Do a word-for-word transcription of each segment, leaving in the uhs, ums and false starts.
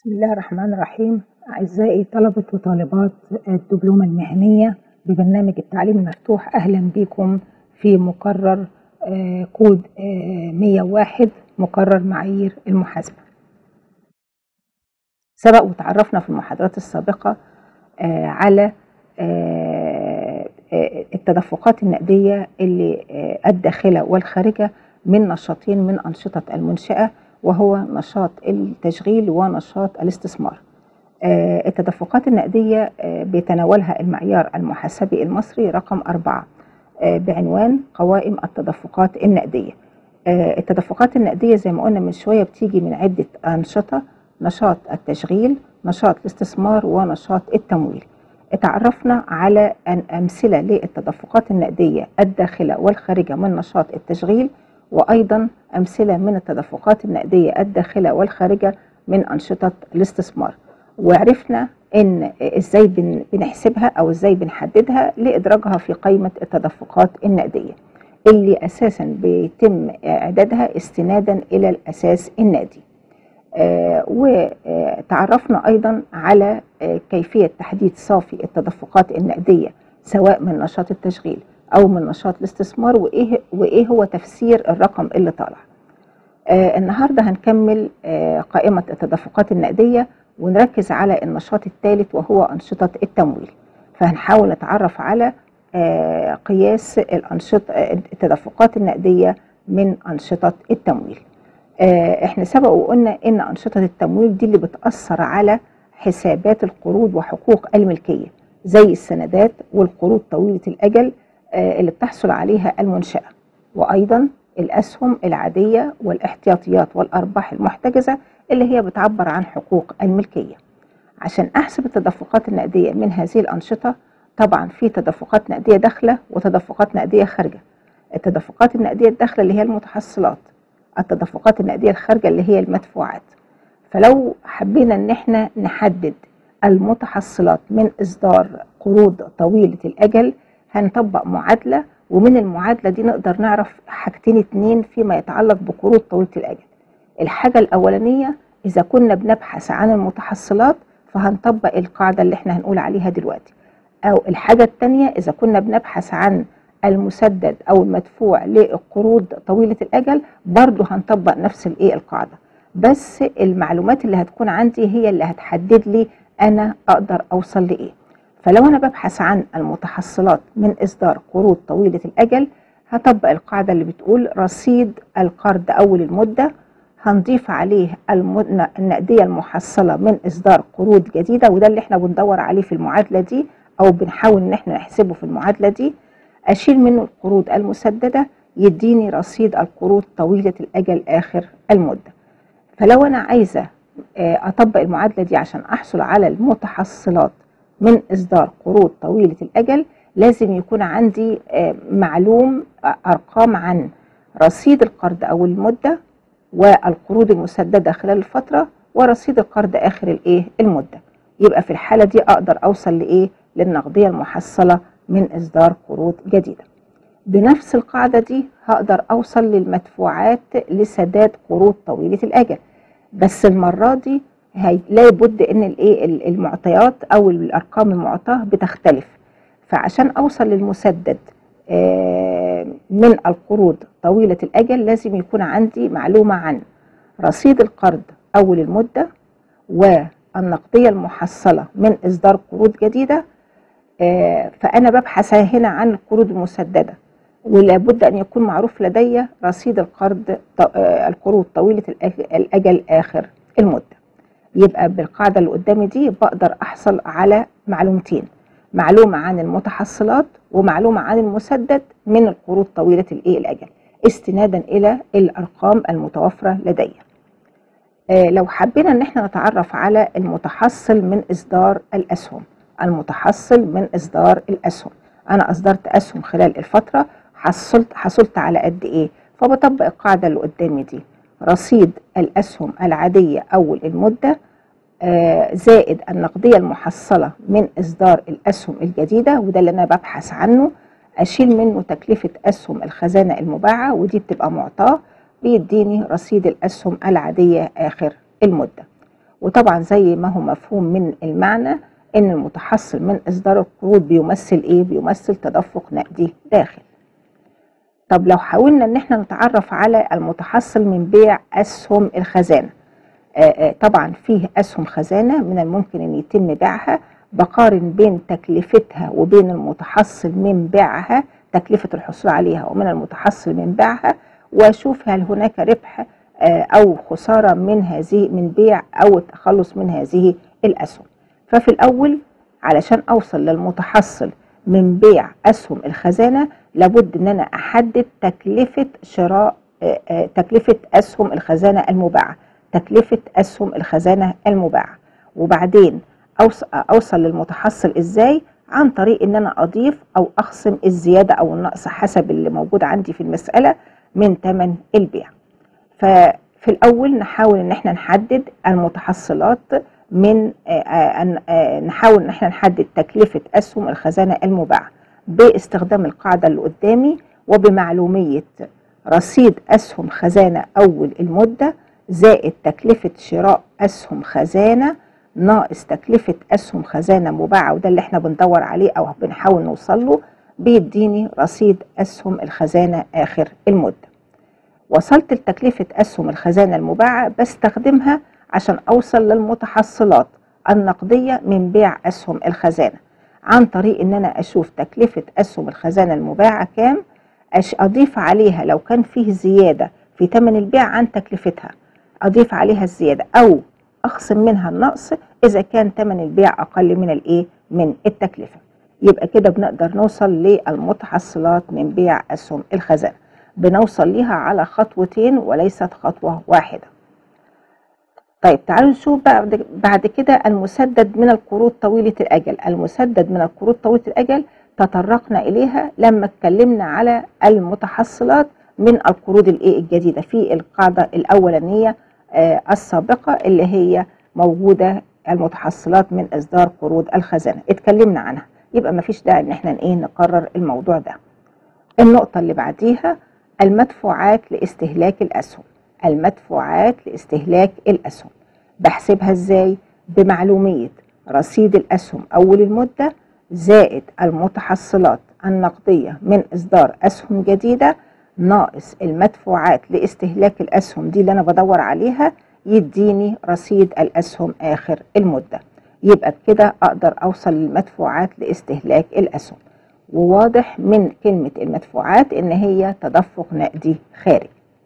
بسم الله الرحمن الرحيم. أعزائي طلبة وطالبات الدبلومة المهنية ببرنامج التعليم المفتوح، أهلا بكم في مقرر آه، كود آه، مية وواحد مقرر معايير المحاسبة. سبق وتعرفنا في المحاضرات السابقة آه، على آه، آه، التدفقات النقدية اللي آه، الداخلة والخارجة من نشاطين من أنشطة المنشأة، وهو نشاط التشغيل ونشاط الاستثمار. آه، التدفقات النقدية آه، بيتناولها المعيار المحاسبي المصري رقم أربعة آه، بعنوان قوائم التدفقات النقدية. آه، التدفقات النقدية زي ما قلنا من شوية بتيجي من عدة أنشطة: نشاط التشغيل، نشاط الاستثمار، ونشاط التمويل. اتعرفنا على أن أمثلة للتدفقات النقدية الداخلة والخارجة من نشاط التشغيل، وأيضا أمثلة من التدفقات النقدية الداخلة والخارجة من أنشطة الاستثمار. وعرفنا ان ازاي بنحسبها او ازاي بنحددها لادراجها في قائمة التدفقات النقدية اللي اساسا بيتم اعدادها استنادا الى الاساس النقدي. آه وتعرفنا ايضا على آه كيفية تحديد صافي التدفقات النقدية سواء من نشاط التشغيل او من نشاط الاستثمار، وايه وايه هو تفسير الرقم اللي طالع. آه النهارده هنكمل آه قائمة التدفقات النقدية ونركز على النشاط الثالث وهو أنشطة التمويل. فهنحاول نتعرف على آه قياس الأنشطة التدفقات النقدية من أنشطة التمويل. آه احنا سبق وقلنا ان أنشطة التمويل دي اللي بتأثر على حسابات القروض وحقوق الملكية، زي السندات والقروض طويلة الأجل آه اللي بتحصل عليها المنشأة، وأيضا الأسهم العادية والاحتياطيات والأرباح المحتجزة اللي هي بتعبر عن حقوق الملكية. عشان أحسب التدفقات النقدية من هذه الأنشطة، طبعا في تدفقات نقدية داخلة وتدفقات نقدية خارجة. التدفقات النقدية الداخلة اللي هي المتحصلات، التدفقات النقدية الخارجة اللي هي المدفوعات. فلو حبينا ان احنا نحدد المتحصلات من إصدار قروض طويلة الأجل، هنطبق معادلة، ومن المعادلة دي نقدر نعرف حاجتين اتنين فيما يتعلق بقروض طويلة الأجل. الحاجة الأولانية، إذا كنا بنبحث عن المتحصلات فهنطبق القاعدة اللي احنا هنقول عليها دلوقتي، أو الحاجة التانية إذا كنا بنبحث عن المسدد أو المدفوع للقروض طويلة الأجل برضو هنطبق نفس الايه القاعدة، بس المعلومات اللي هتكون عندي هي اللي هتحدد لي أنا أقدر أوصل لإيه. فلو أنا ببحث عن المتحصلات من إصدار قروض طويلة الأجل، هطبق القاعدة اللي بتقول رصيد القرض أول المدة هنضيف عليه النقدية المحصلة من إصدار قروض جديدة، وده اللي احنا بندور عليه في المعادلة دي أو بنحاول إن احنا نحسبه في المعادلة دي. أشيل منه القروض المسددة يديني رصيد القروض طويلة الأجل آخر المدة. فلو أنا عايزة أطبق المعادلة دي عشان أحصل على المتحصلات من إصدار قروض طويلة الأجل، لازم يكون عندي معلوم أرقام عن رصيد القرض أول المدة والقروض المسددة خلال الفترة ورصيد القرض آخر الإيه المدة. يبقى في الحالة دي أقدر أوصل لإيه للنقدية المحصلة من إصدار قروض جديدة. بنفس القاعدة دي هقدر أوصل للمدفوعات لسداد قروض طويلة الأجل، بس المرة دي لا بد ان الايه المعطيات او الارقام المعطاه بتختلف. فعشان اوصل للمسدد من القروض طويله الاجل لازم يكون عندي معلومه عن رصيد القرض اول المده والنقديه المحصله من اصدار قروض جديده. فانا ببحث هنا عن القروض المسدده، ولا بد ان يكون معروف لدي رصيد القرض القروض طويله الاجل اخر المده. يبقى بالقاعدة اللي قدامي دي بقدر أحصل على معلومتين: معلومة عن المتحصلات ومعلومة عن المسدد من القروض طويلة الإيه الأجل استنادا إلى الأرقام المتوفرة لدي. آه لو حبينا إن احنا نتعرف على المتحصل من إصدار الأسهم، المتحصل من إصدار الأسهم، أنا أصدرت أسهم خلال الفترة، حصلت حصلت على قد إيه؟ فبطبق القاعدة اللي قدامي دي: رصيد الأسهم العادية أول المدة زائد النقدية المحصلة من إصدار الأسهم الجديدة، وده اللي أنا ببحث عنه. أشيل منه تكلفة أسهم الخزانة المباعة ودي بتبقى معطاة، بيديني رصيد الأسهم العادية آخر المدة. وطبعا زي ما هو مفهوم من المعنى ان المتحصل من اصدار القروض بيمثل ايه؟ بيمثل تدفق نقدي داخل. طب لو حاولنا ان احنا نتعرف على المتحصل من بيع اسهم الخزانة، آآ طبعا فيه اسهم خزانة من الممكن ان يتم بيعها، بقارن بين تكلفتها وبين المتحصل من بيعها، تكلفة الحصول عليها ومن المتحصل من بيعها، واشوف هل هناك ربح او خسارة من هذه من بيع او التخلص من هذه الاسهم. ففي الاول علشان اوصل للمتحصل من بيع اسهم الخزانة لابد ان انا احدد تكلفة شراء تكلفة اسهم الخزانة المباعة، تكلفة اسهم الخزانة المباعة. وبعدين اوصل للمتحصل ازاي؟ عن طريق ان انا اضيف او اخصم الزيادة او النقص حسب اللي موجود عندي في المسألة من ثمن البيع. ففي الاول نحاول ان احنا نحدد المتحصلات من نحاول ان احنا نحدد تكلفة اسهم الخزانة المباعة باستخدام القاعدة اللي قدامي وبمعلومية رصيد اسهم خزانة اول المدة زائد تكلفة شراء اسهم خزانة ناقص تكلفة اسهم خزانة مباعة، وده اللي احنا بندور عليه او بنحاول نوصل له، بيديني رصيد اسهم الخزانة اخر المدة. وصلت لتكلفة اسهم الخزانة المباعة بستخدمها عشان اوصل للمتحصلات النقدية من بيع اسهم الخزانة، عن طريق ان انا اشوف تكلفة اسهم الخزانة المباعة كام، اضيف عليها لو كان فيه زيادة في ثمن البيع عن تكلفتها اضيف عليها الزيادة او اخصم منها النقص اذا كان ثمن البيع اقل من الايه؟ من التكلفة. يبقى كده بنقدر نوصل للمتحصلات من بيع اسهم الخزانة. بنوصل ليها على خطوتين وليست خطوة واحدة. طيب تعالوا نشوف بقى بعد كده المسدد من القروض طويلة الأجل. المسدد من القروض طويلة الأجل تطرقنا إليها لما اتكلمنا على المتحصلات من القروض الايه الجديدة في القاعدة الأولانية آه السابقة اللي هي موجودة المتحصلات من إصدار قروض الخزانة، اتكلمنا عنها، يبقى مفيش داعي إن احنا ايه نكرر الموضوع ده. النقطة اللي بعديها المدفوعات لاستهلاك الأسهم. المدفوعات لاستهلاك الأسهم بحسبها ازاي؟ بمعلومية رصيد الأسهم أول المدة زائد المتحصلات النقدية من إصدار أسهم جديدة ناقص المدفوعات لاستهلاك الأسهم دي اللي أنا بدور عليها، يديني رصيد الأسهم آخر المدة. يبقى بكده أقدر أوصل للمدفوعات لاستهلاك الأسهم. وواضح من كلمة المدفوعات إن هي تدفق نقدي خارج.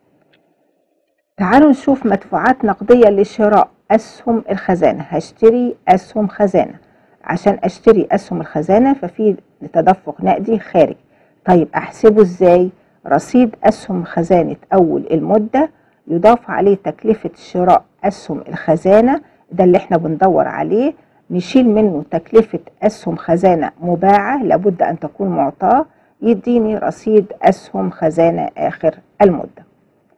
تعالوا نشوف مدفوعات نقدية لشراء أسهم الخزانة. هشتري أسهم خزانة، عشان أشتري أسهم الخزانة ففي تدفق نقدي خارج. طيب أحسبه إزاي؟ رصيد أسهم خزانة أول المدة يضاف عليه تكلفة شراء أسهم الخزانة، ده اللي احنا بندور عليه، نشيل منه تكلفة أسهم خزانة مباعة لابد أن تكون معطاة، يديني رصيد أسهم خزانة آخر المدة.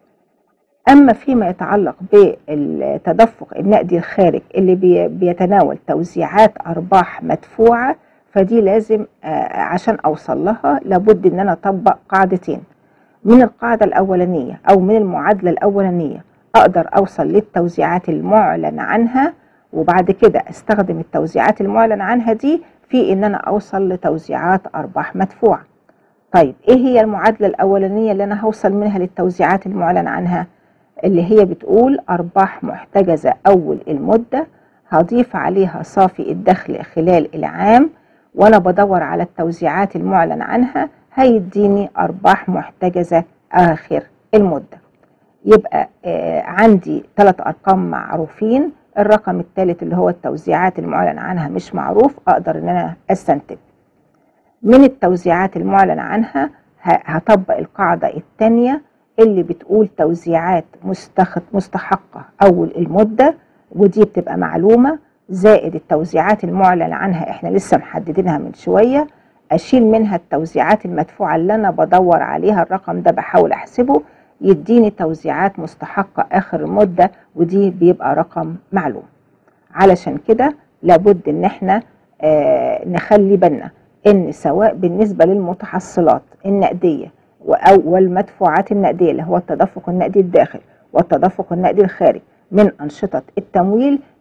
أما فيما يتعلق بالتدفق النقدي الخارج اللي بيتناول توزيعات أرباح مدفوعة، فدي لازم عشان أوصل لها لابد أن أنا أطبق قاعدتين. من القاعدة الأولانية أو من المعادلة الأولانية أقدر أوصل للتوزيعات المعلن عنها، وبعد كده استخدم التوزيعات المعلن عنها دي في ان انا اوصل لتوزيعات ارباح مدفوعة. طيب ايه هي المعادلة الاولانية اللي انا هوصل منها للتوزيعات المعلن عنها؟ اللي هي بتقول ارباح محتجزة اول المدة هضيف عليها صافي الدخل خلال العام، وانا بدور على التوزيعات المعلن عنها هيديني ارباح محتجزة اخر المدة. يبقى آه عندي ثلاث ارقام معروفين، الرقم الثالث اللي هو التوزيعات المعلن عنها مش معروف، اقدر ان انا استنتج من التوزيعات المعلن عنها هطبق القاعدة الثانية اللي بتقول توزيعات مستحقة اول المدة، ودي بتبقى معلومة، زائد التوزيعات المعلن عنها احنا لسه محددينها من شوية، اشيل منها التوزيعات المدفوعة اللي انا بدور عليها، الرقم ده بحاول احسبه، يديني توزيعات مستحقة آخر المدة، ودي بيبقى رقم معلوم. علشان كده لابد ان احنا آه نخلي بالنا ان سواء بالنسبة للمتحصلات النقدية أو والمدفوعات النقدية اللي هو التدفق النقدي الداخل والتدفق النقدي الخارج من أنشطة التمويل،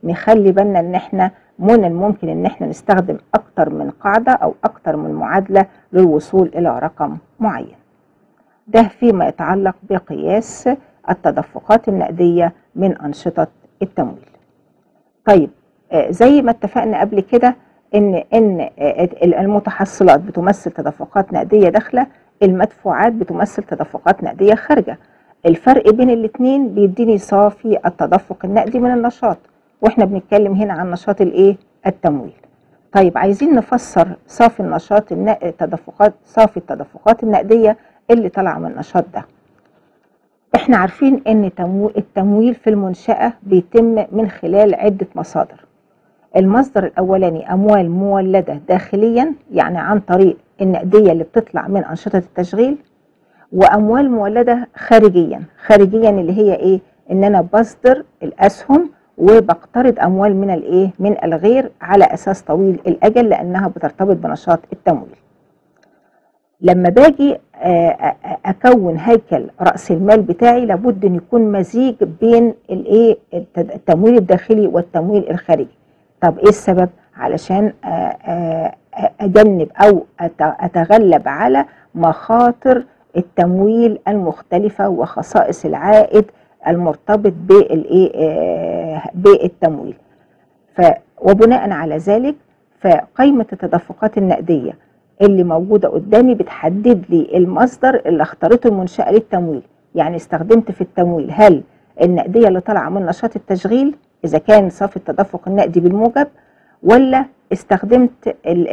نخلي بالنا ان احنا من الممكن ان احنا نستخدم اكتر من قاعدة او اكتر من معادلة للوصول الى رقم معين. ده فيما يتعلق بقياس التدفقات النقدية من أنشطة التمويل. طيب زي ما اتفقنا قبل كده ان ان المتحصلات بتمثل تدفقات نقدية داخلة، المدفوعات بتمثل تدفقات نقدية خارجة. الفرق بين الاثنين بيديني صافي التدفق النقدي من النشاط، واحنا بنتكلم هنا عن نشاط الايه؟ التمويل. طيب عايزين نفسر صافي النشاط التدفقات صافي التدفقات النقدية اللي طالعه من النشاط ده. احنا عارفين ان التمويل في المنشأة بيتم من خلال عدة مصادر. المصدر الاولاني اموال مولدة داخليا، يعني عن طريق النقدية اللي بتطلع من انشطة التشغيل، واموال مولدة خارجيا. خارجيا اللي هي ايه؟ ان انا بصدر الاسهم وبقترض اموال من الايه؟ من الغير على اساس طويل الاجل، لانها بترتبط بنشاط التمويل. لما باجي اكون هيكل راس المال بتاعي لابد ان يكون مزيج بين الايه؟ التمويل الداخلي والتمويل الخارجي. طب ايه السبب؟ علشان اجنب او اتغلب على مخاطر التمويل المختلفه وخصائص العائد المرتبط بالايه؟ بالتمويل. ف وبناء على ذلك فقائمه التدفقات النقديه اللي موجودة قدامي بتحدد لي المصدر اللي اختارته المنشأة للتمويل. يعني استخدمت في التمويل هل النقدية اللي طالعة من نشاط التشغيل إذا كان صافي التدفق النقدي بالموجب، ولا استخدمت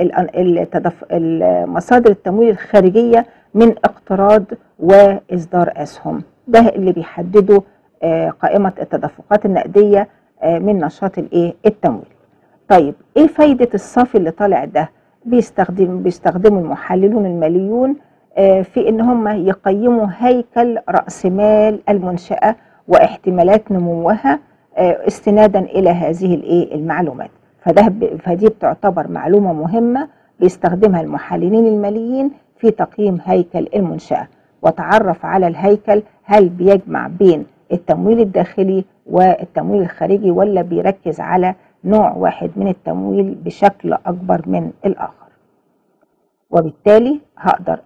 مصادر التمويل الخارجية من اقتراض وإصدار أسهم. ده اللي بيحدده قائمة التدفقات النقدية من نشاط الايه؟ التمويل. طيب ايه فايدة الصافي اللي طالع ده؟ بيستخدم بيستخدموا المحللون الماليون في ان هم يقيموا هيكل رأس مال المنشأة واحتمالات نموها استنادا الى هذه الايه؟ المعلومات. فده فدي بتعتبر معلومة مهمة بيستخدمها المحللين الماليين في تقييم هيكل المنشأة، وتعرف على الهيكل هل بيجمع بين التمويل الداخلي والتمويل الخارجي، ولا بيركز على نوع واحد من التمويل بشكل أكبر من الآخر. وبالتالي هقدر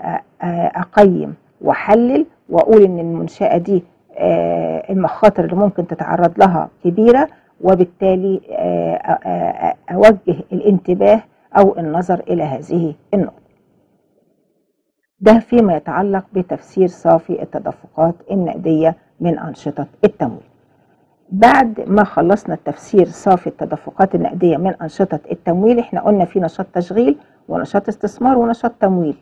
أقيم وأحلل وأقول إن المنشأة دي المخاطر اللي ممكن تتعرض لها كبيرة، وبالتالي أوجه الانتباه أو النظر إلى هذه النقطة. ده فيما يتعلق بتفسير صافي التدفقات النقدية من أنشطة التمويل. بعد ما خلصنا التفسير صافي التدفقات النقدية من أنشطة التمويل، احنا قلنا في نشاط تشغيل ونشاط استثمار ونشاط تمويل،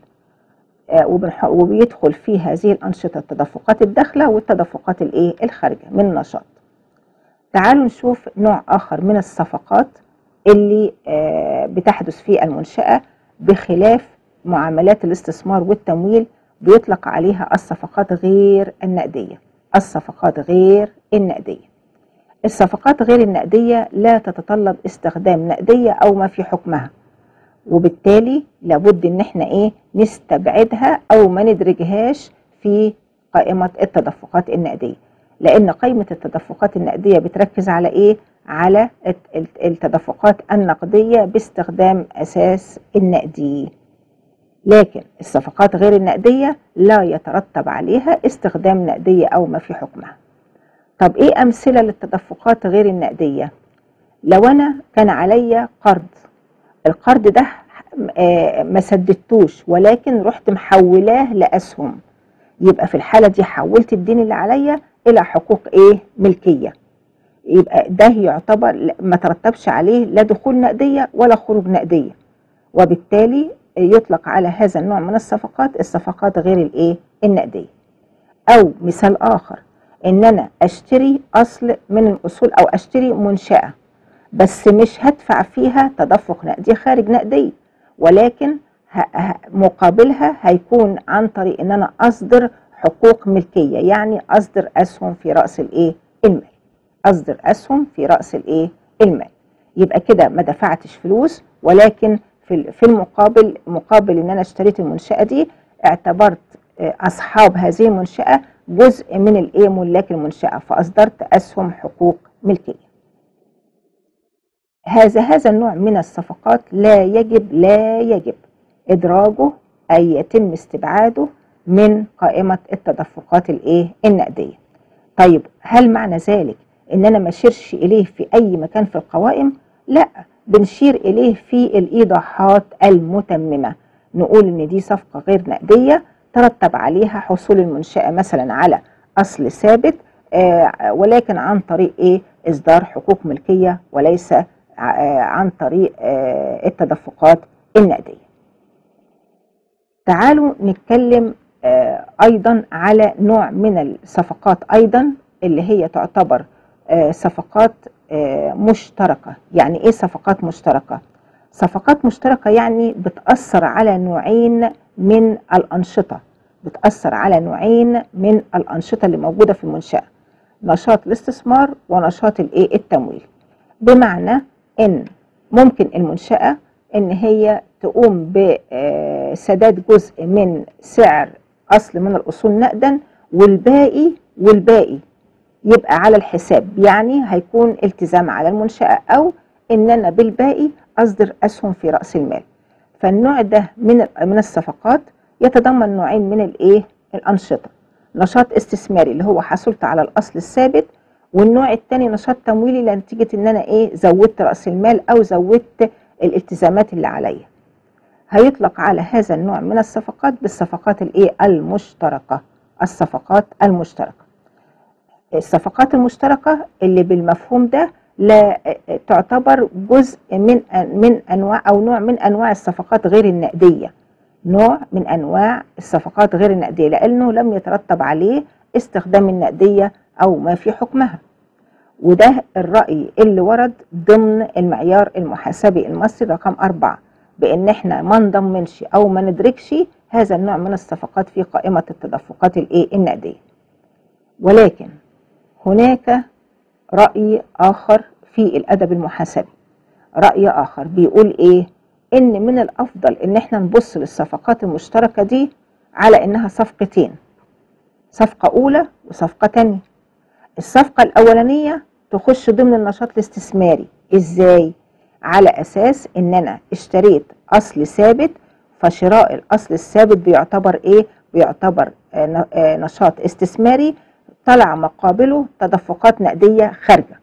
آه وبيدخل في هذه الأنشطة التدفقات الداخلة والتدفقات الايه؟ الخارجة من النشاط. تعالوا نشوف نوع آخر من الصفقات اللي آه بتحدث في المنشأة بخلاف معاملات الاستثمار والتمويل، بيطلق عليها الصفقات غير النقدية. الصفقات غير النقدية الصفقات غير النقدية لا تتطلب استخدام نقدية أو ما في حكمها، وبالتالي لابد إن احنا إيه؟ نستبعدها أو ما ندرجهاش في قائمة التدفقات النقدية، لأن قائمة التدفقات النقدية بتركز على إيه؟ على التدفقات النقدية باستخدام أساس النقدي. لكن الصفقات غير النقدية لا يترتب عليها استخدام نقدية أو ما في حكمها. طب ايه امثله للتدفقات غير النقديه؟ لو انا كان عليا قرض، القرض ده ما سددتوش ولكن رحت محولاه لاسهم، يبقى في الحاله دي حولت الدين اللي عليا الى حقوق ايه؟ ملكيه. يبقى ده يعتبر ما ترتبش عليه لا دخول نقديه ولا خروج نقديه، وبالتالي يطلق على هذا النوع من الصفقات الصفقات غير الايه؟ النقديه. او مثال اخر، ان انا اشتري اصل من الاصول او اشتري منشأة بس مش هدفع فيها تدفق نقدي خارج نقدي، ولكن مقابلها هيكون عن طريق ان انا اصدر حقوق ملكية، يعني اصدر اسهم في رأس الايه؟ المال. اصدر اسهم في رأس الايه؟ المال. يبقى كده ما دفعتش فلوس، ولكن في في المقابل مقابل ان انا اشتريت المنشأة دي اعتبرت اصحاب هذه المنشأة جزء من الايه؟ ملاك المنشأة، فاصدرت اسهم حقوق ملكية. هذا هذا النوع من الصفقات لا يجب لا يجب إدراجه أي يتم استبعاده من قائمة التدفقات الإيه النقدية. طيب هل معنى ذلك إن أنا ما أشيرش إليه في أي مكان في القوائم؟ لا، بنشير إليه في الإيضاحات المتممة، نقول إن دي صفقة غير نقدية ترتب عليها حصول المنشأة مثلا على أصل ثابت، آه ولكن عن طريق إيه؟ إصدار حقوق ملكية، وليس آه عن طريق آه التدفقات النقدية. تعالوا نتكلم آه أيضا على نوع من الصفقات أيضا اللي هي تعتبر آه صفقات آه مشتركة. يعني إيه صفقات مشتركة؟ صفقات مشتركة يعني بتأثر على نوعين من الأنشطة، بتأثر على نوعين من الأنشطة اللي موجودة في المنشأة، نشاط الاستثمار ونشاط الإيه التمويل. بمعنى إن ممكن المنشأة إن هي تقوم بسداد جزء من سعر أصل من الأصول نقدا، والباقي والباقي يبقى على الحساب، يعني هيكون التزام على المنشأة، أو إن أنا بالباقي أصدر أسهم في رأس المال. فالنوع ده من من الصفقات يتضمن نوعين من الإيه الأنشطة، نشاط استثماري اللي هو حصلت على الأصل الثابت، والنوع الثاني نشاط تمويلي لنتيجة إن أنا إيه زودت رأس المال أو زودت الالتزامات اللي عليا. هيطلق على هذا النوع من الصفقات بالصفقات الإيه المشتركة. الصفقات المشتركة الصفقات المشتركة اللي بالمفهوم ده لا تعتبر جزء من من انواع او نوع من انواع الصفقات غير النقديه، نوع من انواع الصفقات غير النقديه، لانه لم يترتب عليه استخدام النقديه او ما في حكمها. وده الراي اللي ورد ضمن المعيار المحاسبي المصري رقم أربعة، بان احنا ما نضمنش او ما ندركش هذا النوع من الصفقات في قائمه التدفقات الايه النقديه. ولكن هناك رأي آخر في الأدب المحاسبي، رأي آخر بيقول إيه؟ إن من الأفضل إن إحنا نبص للصفقات المشتركة دي على إنها صفقتين، صفقة أولى وصفقة تانية. الصفقة الأولانية تخش ضمن النشاط الاستثماري. إزاي؟ على أساس إن أنا اشتريت أصل ثابت، فشراء الأصل الثابت بيعتبر إيه؟ بيعتبر نشاط استثماري طلع مقابله تدفقات نقدية خارجة،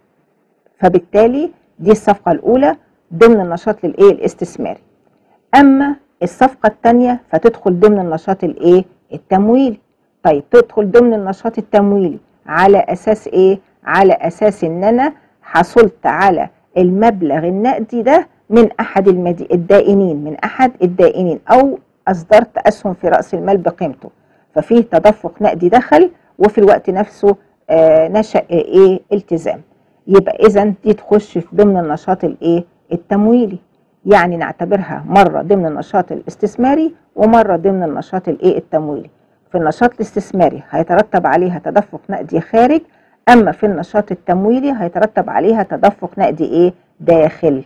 فبالتالي دي الصفقة الأولى ضمن النشاط الإيه الاستثماري. أما الصفقة الثانية فتدخل ضمن النشاط الإيه التمويلي. طيب تدخل ضمن النشاط التمويلي على أساس إيه؟ على أساس إن أنا حصلت على المبلغ النقدي ده من أحد الدائنين من أحد الدائنين أو أصدرت أسهم في رأس المال بقيمته، ففيه تدفق نقدي دخل وفي الوقت نفسه آه نشأ ايه التزام. يبقى اذا دي تخش في ضمن النشاط الايه التمويلي، يعني نعتبرها مره ضمن النشاط الاستثماري ومره ضمن النشاط الايه التمويلي. في النشاط الاستثماري هيترتب عليها تدفق نقدي خارج، اما في النشاط التمويلي هيترتب عليها تدفق نقدي ايه داخل.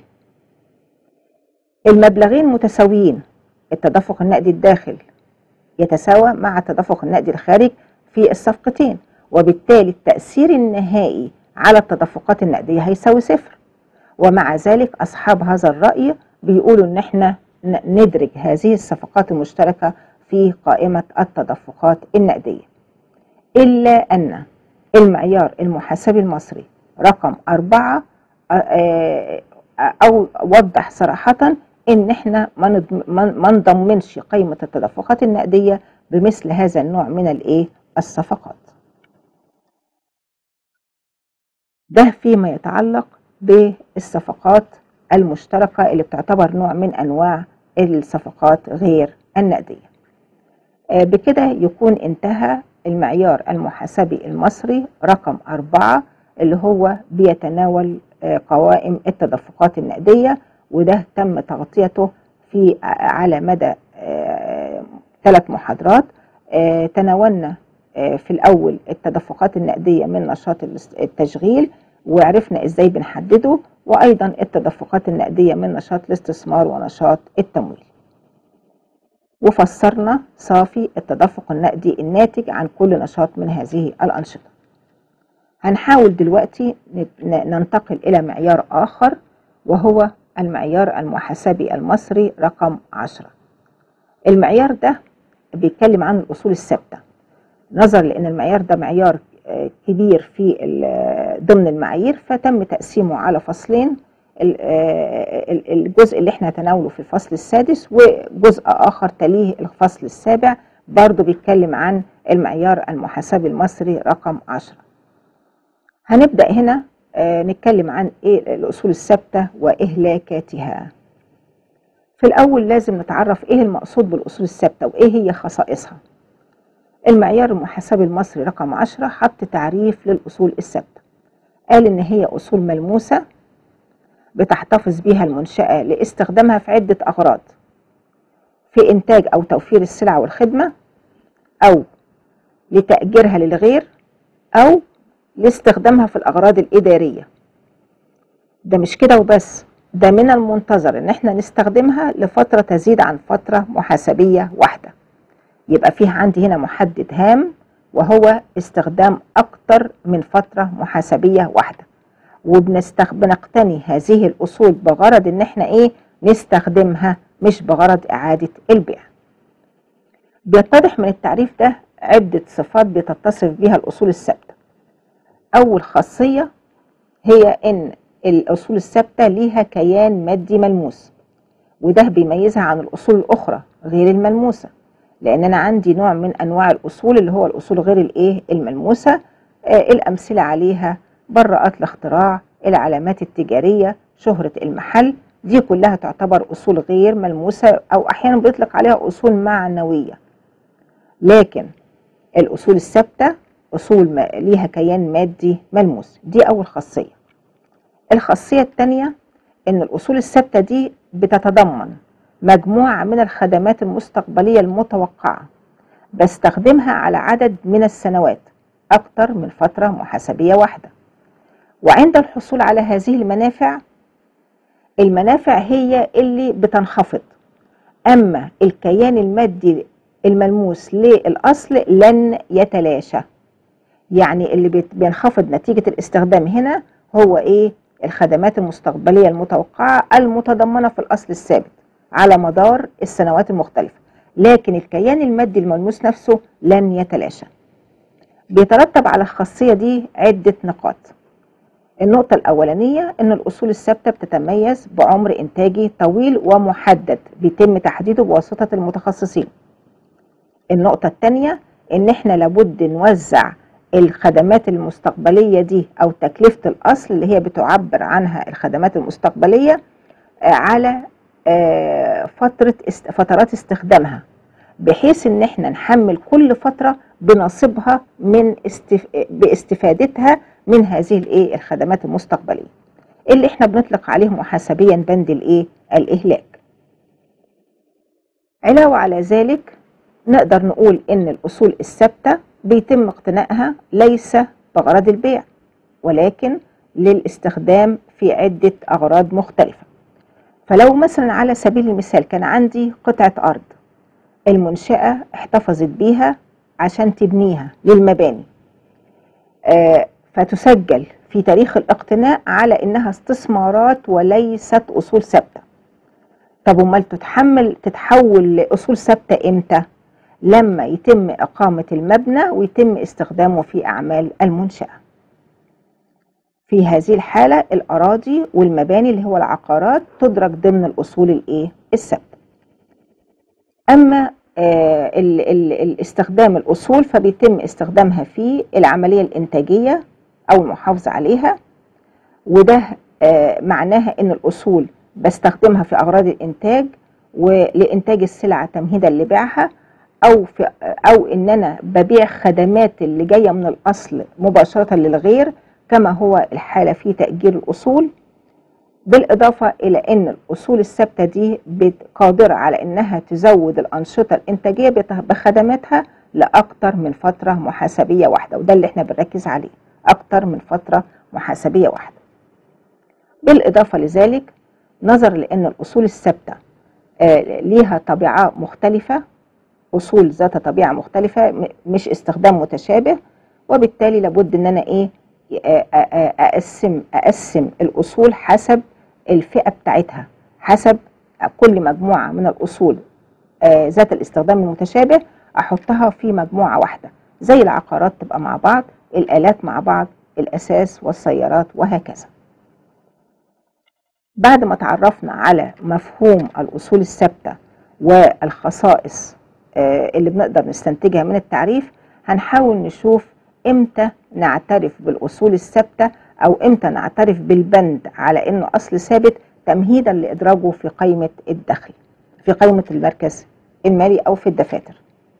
المبلغين متساويين، التدفق النقدي الداخل يتساوى مع التدفق النقدي الخارج في الصفقتين، وبالتالي التأثير النهائي على التدفقات النقدية هيساوي صفر. ومع ذلك أصحاب هذا الرأي بيقولوا إن احنا ندرج هذه الصفقات المشتركة في قائمة التدفقات النقدية، إلا أن المعيار المحاسبي المصري رقم أربعة أو وضح صراحة إن احنا ما نضمنش قائمة التدفقات النقدية بمثل هذا النوع من الإيه الصفقات. ده فيما يتعلق بالصفقات المشتركة اللي بتعتبر نوع من أنواع الصفقات غير النقدية. بكده يكون انتهى المعيار المحاسبي المصري رقم أربعة اللي هو بيتناول قوائم التدفقات النقدية، وده تم تغطيته في على مدى ثلاث محاضرات. تناولنا في الأول التدفقات النقدية من نشاط التشغيل وعرفنا إزاي بنحدده، وأيضا التدفقات النقدية من نشاط الاستثمار ونشاط التمويل، وفسرنا صافي التدفق النقدي الناتج عن كل نشاط من هذه الأنشطة. هنحاول دلوقتي ننتقل إلى معيار آخر وهو المعيار المحاسبي المصري رقم عشرة. المعيار ده بيتكلم عن الأصول الثابتة، نظرا لأن المعيار ده معيار كبير في ضمن المعايير، فتم تقسيمه على فصلين، الجزء اللي احنا هنتناوله في الفصل السادس، وجزء آخر تليه الفصل السابع برضو بيتكلم عن المعيار المحاسبي المصري رقم عشرة. هنبدأ هنا نتكلم عن ايه الأصول الثابتة وإهلاكاتها. في الأول لازم نتعرف ايه المقصود بالأصول الثابتة وايه هي خصائصها. المعيار المحاسبي المصري رقم عشرة حط تعريف للأصول الثابتة، قال إن هي أصول ملموسة بتحتفظ بها المنشأة لاستخدامها في عدة أغراض، في إنتاج أو توفير السلع والخدمة، أو لتأجيرها للغير، أو لاستخدامها في الأغراض الإدارية. ده مش كده وبس، ده من المنتظر إن احنا نستخدمها لفترة تزيد عن فترة محاسبية واحدة. يبقى فيه عندي هنا محدد هام وهو استخدام أكتر من فترة محاسبية واحدة، وبنقتني هذه الأصول بغرض إن احنا إيه نستخدمها، مش بغرض إعادة البيع. بيتضح من التعريف ده عدة صفات بتتصف بها الأصول الثابتة. أول خاصية هي إن الأصول الثابتة ليها كيان مادي ملموس، وده بيميزها عن الأصول الأخرى غير الملموسة، لأن أنا عندي نوع من أنواع الأصول اللي هو الأصول غير الإيه الملموسة. آه الأمثلة عليها براءات الاختراع، العلامات التجارية، شهرة المحل، دي كلها تعتبر أصول غير ملموسة، أو أحيانا بيطلق عليها أصول معنوية. لكن الأصول الثابتة أصول ليها كيان مادي ملموس، دي أول خاصية. الخاصية الثانية إن الأصول الثابتة دي بتتضمن مجموعة من الخدمات المستقبلية المتوقعة بستخدمها على عدد من السنوات أكثر من فترة محاسبية واحدة. وعند الحصول على هذه المنافع، المنافع هي اللي بتنخفض، أما الكيان المادي الملموس للأصل لن يتلاشى. يعني اللي بينخفض نتيجة الاستخدام هنا هو إيه؟ الخدمات المستقبلية المتوقعة المتضمنة في الأصل الثابت على مدار السنوات المختلفة، لكن الكيان المادي الملموس نفسه لن يتلاشى. بيترتب على الخاصية دي عدة نقاط. النقطة الأولانية إن الأصول الثابتة بتتميز بعمر إنتاجي طويل ومحدد بيتم تحديده بواسطة المتخصصين. النقطة الثانية إن إحنا لابد نوزع الخدمات المستقبلية دي أو تكلفة الأصل اللي هي بتعبر عنها الخدمات المستقبلية على فترة فترات استخدامها، بحيث ان احنا نحمل كل فترة بنصيبها من استف... باستفادتها من هذه الايه الخدمات المستقبلية اللي احنا بنطلق عليه محاسبيا بند الايه الإهلاك. علاوة على ذلك نقدر نقول ان الأصول الثابتة بيتم اقتنائها ليس بغرض البيع، ولكن للاستخدام في عدة أغراض مختلفة. فلو مثلا على سبيل المثال كان عندي قطعة أرض المنشأة احتفظت بيها عشان تبنيها للمباني، آه فتسجل في تاريخ الاقتناء على إنها استثمارات وليست أصول ثابتة. طب امال تتحمل تتحول لأصول ثابتة إمتى؟ لما يتم إقامة المبنى ويتم استخدامه في أعمال المنشأة. في هذه الحالة الأراضي والمباني اللي هو العقارات تدرج ضمن الأصول الإيه الثابتة. أما آه ال ال الاستخدام الأصول فبيتم استخدامها في العملية الإنتاجية أو المحافظة عليها، وده آه معناها إن الأصول بستخدمها في أغراض الإنتاج ولإنتاج السلعة تمهيدا لبيعها، أو في أو إن أنا ببيع خدمات اللي جاية من الأصل مباشرة للغير، كما هو الحالة في تأجير الأصول. بالإضافة إلى أن الأصول الثابتة دي قادرة على أنها تزود الأنشطة الإنتاجية بخدماتها لأكثر من فترة محاسبية واحدة، وده اللي احنا بنركز عليه، أكثر من فترة محاسبية واحدة. بالإضافة لذلك نظر لأن الأصول الثابتة آه ليها طبيعة مختلفة، أصول ذات طبيعة مختلفة مش استخدام متشابه، وبالتالي لابد أن أنا إيه أقسم أقسم الأصول حسب الفئة بتاعتها حسب كل مجموعة من الأصول آه ذات الاستخدام المتشابه أحطها في مجموعة واحدة، زي العقارات تبقى مع بعض، الآلات مع بعض، الأساس والسيارات وهكذا. بعد ما تعرفنا على مفهوم الأصول الثابتة والخصائص آه اللي بنقدر نستنتجها من التعريف، هنحاول نشوف امتى نعترف بالأصول الثابتة أو امتى نعترف بالبند على إنه أصل ثابت تمهيدا لإدراجه في قائمة الدخل، في قائمة المركز المالي أو في الدفاتر.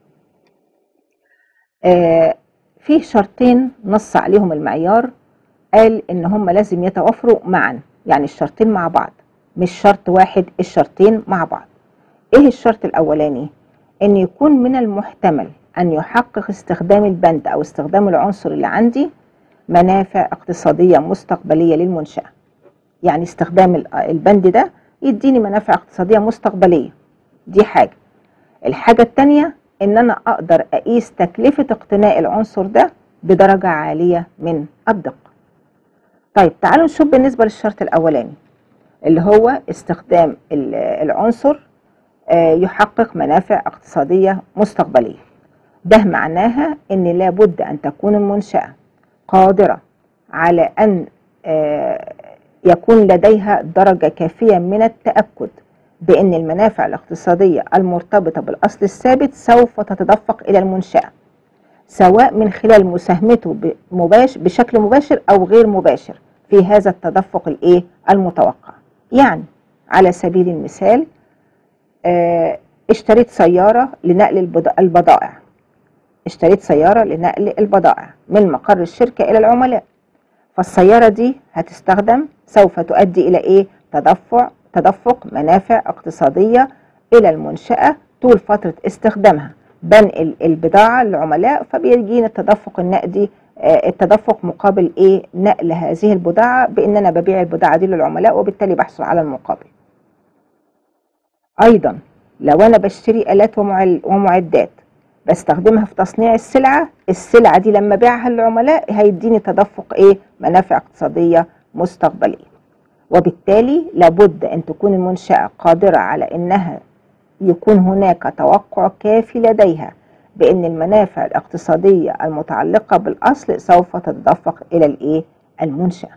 آه فيه شرطين نص عليهم المعيار، قال إن هم لازم يتوافروا معا، يعني الشرطين مع بعض، مش شرط واحد، الشرطين مع بعض. إيه الشرط الأولاني؟ إن يكون من المحتمل أن يحقق استخدام البند أو استخدام العنصر اللي عندي منافع اقتصادية مستقبلية للمنشأة. يعني استخدام البند ده يديني منافع اقتصادية مستقبلية، دي حاجة. الحاجة التانية إن أنا أقدر أقيس تكلفة اقتناء العنصر ده بدرجة عالية من الدقة. طيب تعالوا نشوف بالنسبة للشرط الأولاني اللي هو استخدام العنصر يحقق منافع اقتصادية مستقبلية. ده معناها ان لابد ان تكون المنشأة قادرة على ان يكون لديها درجة كافية من التأكد بان المنافع الاقتصادية المرتبطة بالاصل الثابت سوف تتدفق الى المنشأة، سواء من خلال مساهمته مباشر بشكل مباشر او غير مباشر في هذا التدفق الايه المتوقع. يعني على سبيل المثال اشتريت سيارة لنقل البضائع اشتريت سيارة لنقل البضائع من مقر الشركة إلى العملاء، فالسيارة دي هتستخدم سوف تؤدي إلى إيه؟ تدفع تدفق منافع اقتصادية إلى المنشأة طول فترة استخدامها، بنقل البضاعة للعملاء، فبيجينا التدفق النقدي، التدفق مقابل إيه؟ نقل هذه البضاعة، بإن أنا ببيع البضاعة دي للعملاء وبالتالي بحصل على المقابل. أيضا لو أنا بشتري آلات ومعدات بستخدمها في تصنيع السلعة، السلعة دي لما بيعها للعملاء هيديني تدفق إيه؟ منافع اقتصادية مستقبلية. وبالتالي لابد أن تكون المنشأة قادرة على أنها يكون هناك توقع كافي لديها بأن المنافع الاقتصادية المتعلقة بالأصل سوف تتدفق إلى الإيه؟ المنشأة.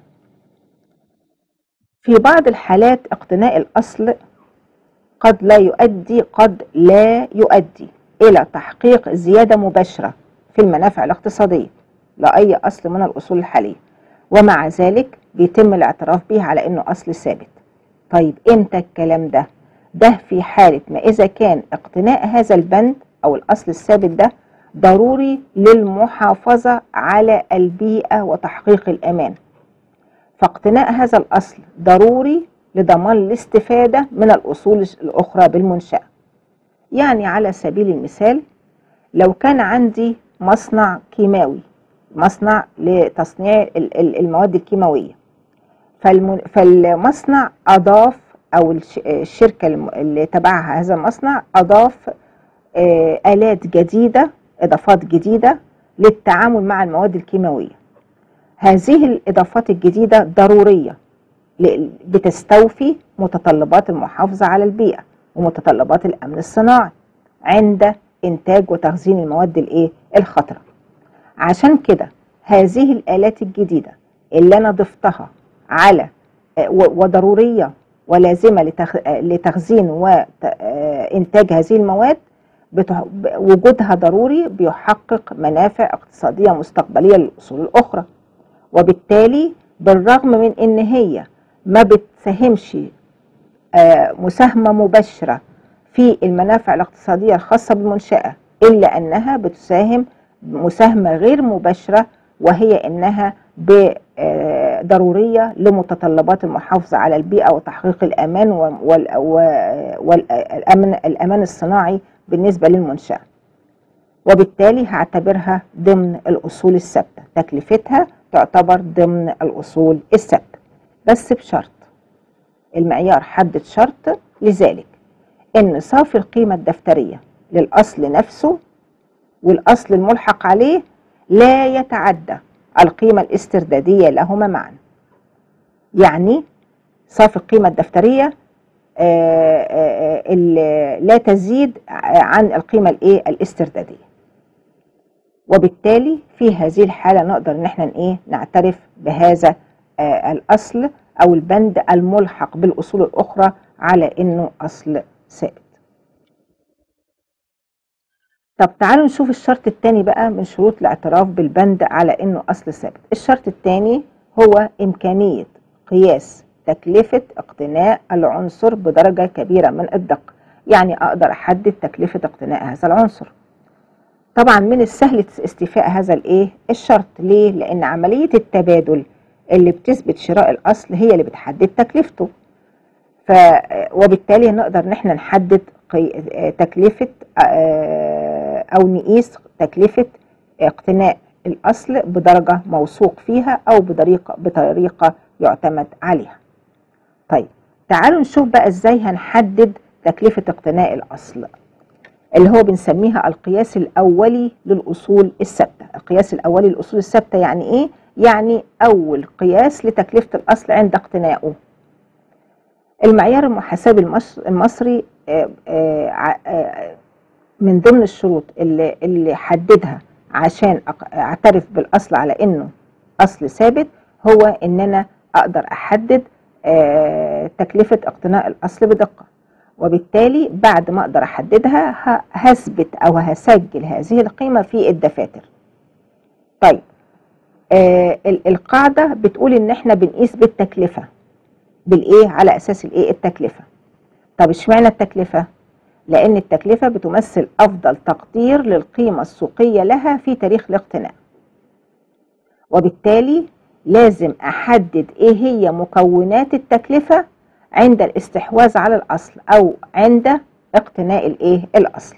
في بعض الحالات اقتناء الأصل قد لا يؤدي قد لا يؤدي إلى تحقيق زيادة مباشرة في المنافع الاقتصادية لأي أصل من الأصول الحالية، ومع ذلك بيتم الاعتراف به على أنه أصل ثابت. طيب إمتى الكلام ده؟ ده في حالة ما إذا كان اقتناء هذا البند أو الأصل الثابت ده ضروري للمحافظة على البيئة وتحقيق الأمان، فاقتناء هذا الأصل ضروري لضمان الاستفادة من الأصول الأخرى بالمنشأة. يعني على سبيل المثال لو كان عندي مصنع كيماوي، مصنع لتصنيع المواد الكيماوية، فالمصنع أضاف أو الشركة اللي تبعها هذا المصنع أضاف آلات جديدة، إضافات جديدة للتعامل مع المواد الكيماوية. هذه الإضافات الجديدة ضرورية بتستوفي متطلبات المحافظة على البيئة ومتطلبات الأمن الصناعي عند إنتاج وتخزين المواد الإيه؟ الخطرة. عشان كده هذه الآلات الجديدة اللي أنا ضفتها على وضرورية ولازمة لتخزين وإنتاج هذه المواد، وجودها ضروري بيحقق منافع اقتصادية مستقبلية للأصول الأخرى. وبالتالي بالرغم من إن هي ما بتساهمش مساهمة مباشرة في المنافع الاقتصادية الخاصة بالمنشأة، إلا أنها بتساهم مساهمة غير مباشرة، وهي أنها ضرورية لمتطلبات المحافظة على البيئة وتحقيق الأمان والأمن الأمان الصناعي بالنسبة للمنشأة. وبالتالي هعتبرها ضمن الأصول الثابتة، تكلفتها تعتبر ضمن الأصول الثابتة، بس بشرط. المعيار حدد شرط لذلك، إن صافي القيمة الدفترية للأصل نفسه والأصل الملحق عليه لا يتعدى القيمة الاستردادية لهما معا. يعني صافي القيمة الدفترية اللي لا تزيد عن القيمة الايه الاستردادية. وبالتالي في هذه الحالة نقدر ان احنا ايه نعترف بهذا الاصل او البند الملحق بالاصول الاخرى على انه اصل ثابت. طب تعالوا نشوف الشرط الثاني بقى من شروط الاعتراف بالبند على انه اصل ثابت. الشرط الثاني هو امكانية قياس تكلفة اقتناء العنصر بدرجة كبيرة من الدقة، يعني اقدر احدد تكلفة اقتناء هذا العنصر. طبعا من السهل استيفاء هذا الايه الشرط. ليه؟ لان عملية التبادل اللي بتثبت شراء الاصل هي اللي بتحدد تكلفته. ف وبالتالي نقدر ان احنا نحدد تكلفة او نقيس تكلفة اقتناء الاصل بدرجة موثوق فيها او بطريقة بطريقة يعتمد عليها. طيب تعالوا نشوف بقى ازاي هنحدد تكلفة اقتناء الاصل اللي هو بنسميها القياس الاولي للاصول الثابتة. القياس الاولي للاصول الثابتة يعني ايه؟ يعني اول قياس لتكلفة الاصل عند اقتنائه. المعيار المحاسبي المصري من ضمن الشروط اللي, اللي حددها عشان اعترف بالاصل على انه اصل ثابت هو ان انا اقدر احدد تكلفة اقتناء الاصل بدقة. وبالتالي بعد ما اقدر احددها هثبت او هسجل هذه القيمة في الدفاتر. طيب آه القاعدة بتقول ان احنا بنقيس بالتكلفة بالايه على اساس الايه التكلفة. طب اشمعنى التكلفة؟ لان التكلفة بتمثل افضل تقدير للقيمة السوقية لها في تاريخ الاقتناء. وبالتالي لازم احدد ايه هي مكونات التكلفة عند الاستحواذ على الاصل او عند اقتناء الايه الاصل.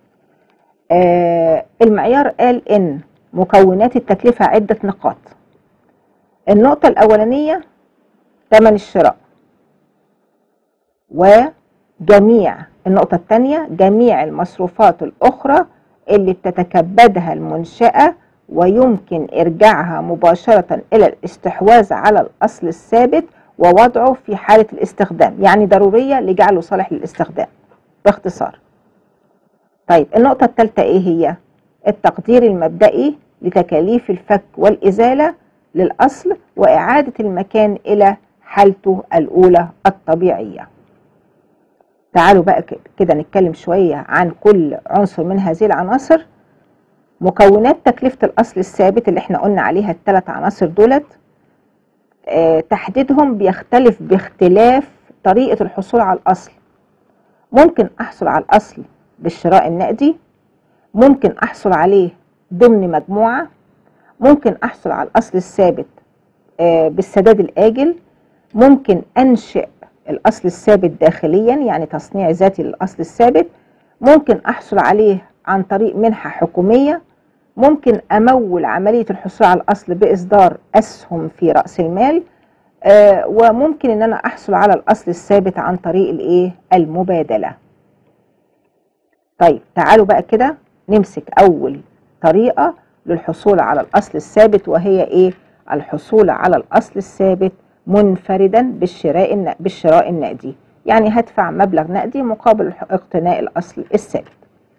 آه المعيار قال ان مكونات التكلفة عدة نقاط. النقطة الاولانية ثمن الشراء، وجميع النقطة الثانية جميع المصروفات الاخرى اللي بتتكبدها المنشأة ويمكن ارجاعها مباشرة الى الاستحواذ على الاصل الثابت ووضعه في حالة الاستخدام، يعني ضرورية لجعله صالح للاستخدام باختصار. طيب النقطة الثالثة ايه هي؟ التقدير المبدئي لتكاليف الفك والإزالة للأصل وإعادة المكان إلى حالته الأولى الطبيعية. تعالوا بقى كده نتكلم شوية عن كل عنصر من هذه العناصر. مكونات تكلفة الأصل الثابت اللي احنا قلنا عليها الثلاث عناصر دولت، اه تحديدهم بيختلف باختلاف طريقة الحصول على الأصل. ممكن أحصل على الأصل بالشراء النقدي، ممكن أحصل عليه ضمن مجموعة، ممكن أحصل على الأصل الثابت اه بالسداد الآجل، ممكن أنشئ الأصل الثابت داخليا يعني تصنيع ذاتي للأصل الثابت، ممكن أحصل عليه عن طريق منحة حكومية، ممكن أمول عملية الحصول على الأصل بإصدار أسهم في رأس المال، آه وممكن أن أنا أحصل على الأصل الثابت عن طريق الإيه؟ المبادلة. طيب تعالوا بقى كده نمسك أول طريقة للحصول على الأصل الثابت، وهي إيه؟ الحصول على الأصل الثابت منفردا بالشراء بالشراء النقدي، يعني هدفع مبلغ نقدي مقابل اقتناء الأصل الثابت.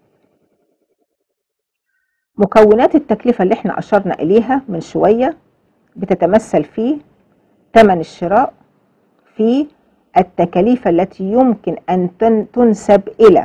مكونات التكلفة اللي احنا أشرنا إليها من شوية بتتمثل في ثمن الشراء، في التكاليف التي يمكن أن تنسب إلى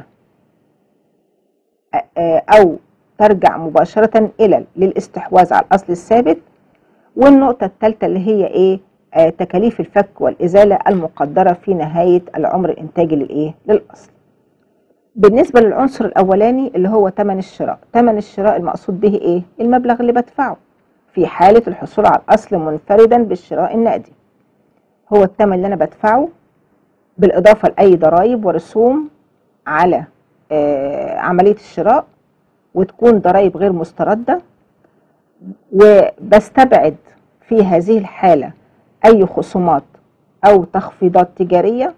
أو ترجع مباشرة إلى للاستحواذ على الأصل الثابت، والنقطة الثالثة اللي هي إيه؟ آه تكاليف الفك والإزالة المقدرة في نهاية العمر الإنتاجي للإيه؟ للأصل. بالنسبة للعنصر الأولاني اللي هو ثمن الشراء، ثمن الشراء المقصود به إيه؟ المبلغ اللي بدفعه في حالة الحصول على الأصل منفردا بالشراء النقدي. هو الثمن اللي أنا بدفعه بالإضافة لأي ضرائب ورسوم على آه عملية الشراء، وتكون ضرائب غير مستردة، وبستبعد في هذه الحالة أي خصومات أو تخفيضات تجارية،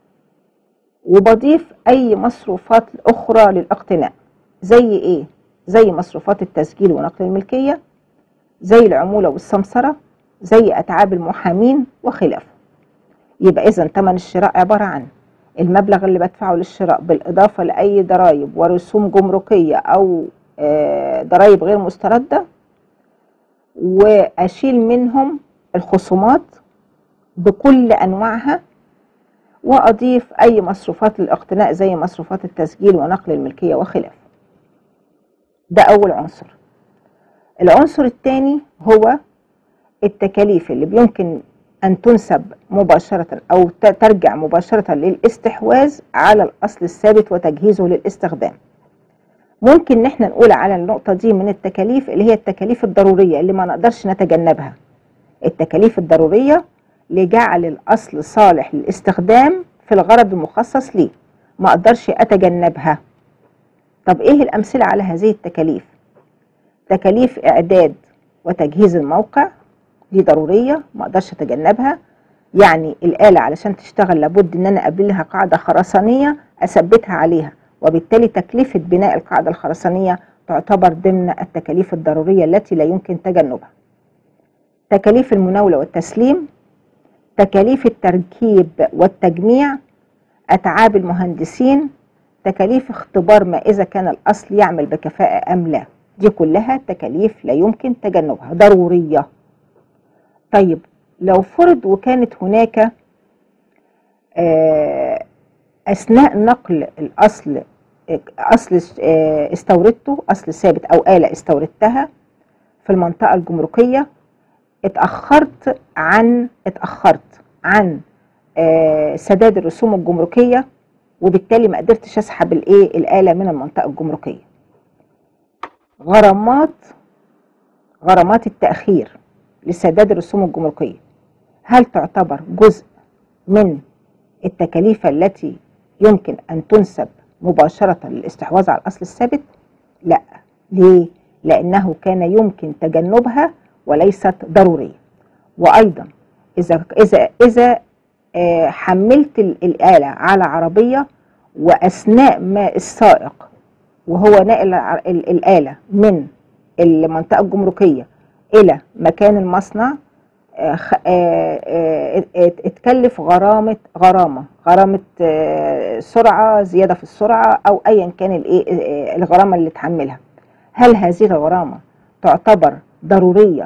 وبضيف أي مصروفات أخرى للاقتناء. زي إيه؟ زي مصروفات التسجيل ونقل الملكية، زي العمولة والسمسرة، زي أتعاب المحامين وخلافه. يبقى إذا ثمن الشراء عبارة عن المبلغ اللي بدفعه للشراء بالإضافة لأي ضرائب ورسوم جمركية أو ضرائب غير مستردة، وأشيل منهم الخصومات بكل أنواعها، وأضيف أي مصروفات للاقتناء زي مصروفات التسجيل ونقل الملكية وخلافه. ده أول عنصر. العنصر الثاني هو التكاليف اللي بيمكن أن تنسب مباشرة أو ترجع مباشرة للاستحواذ على الأصل الثابت وتجهيزه للاستخدام. ممكن نحن نقول على النقطة دي من التكاليف اللي هي التكاليف الضرورية اللي ما نقدرش نتجنبها. التكاليف الضرورية لجعل الأصل صالح للاستخدام في الغرض المخصص ليه، ما أقدرش أتجنبها. طب إيه الأمثلة على هذه التكاليف؟ تكاليف إعداد وتجهيز الموقع، دي ضرورية ما أقدرش أتجنبها. يعني الآلة علشان تشتغل لابد إن أنا أقابلها قاعدة خرسانية أثبتها عليها، وبالتالي تكلفة بناء القاعدة الخرسانية تعتبر ضمن التكاليف الضرورية التي لا يمكن تجنبها. تكاليف المناولة والتسليم، تكاليف التركيب والتجميع، أتعاب المهندسين، تكاليف اختبار ما إذا كان الأصل يعمل بكفاءة أم لا. دي كلها تكاليف لا يمكن تجنبها، ضرورية. طيب لو فرض وكانت هناك أثناء نقل الأصل أصل استوردته، أصل ثابت أو آلة استوردتها في المنطقة الجمركية، اتأخرت عن اتأخرت عن سداد الرسوم الجمركية، وبالتالي ما قدرتش أسحب الإيه الآلة من المنطقة الجمركية. غرامات غرامات التأخير لسداد الرسوم الجمركية هل تعتبر جزء من التكاليف التي يمكن أن تنسب مباشرة للاستحواذ على الأصل الثابت؟ لا. ليه؟ لأنه كان يمكن تجنبها وليست ضرورية. وأيضا إذا إذا إذا حملت الآلة على عربية، وأثناء ما السائق وهو ناقل الآلة من المنطقة الجمركية إلى مكان المصنع اتكلف غرامة غرامة غرامة سرعة، زيادة في السرعة، أو أيا كان الايه الغرامة اللي تحملها، هل هذه الغرامة تعتبر ضرورية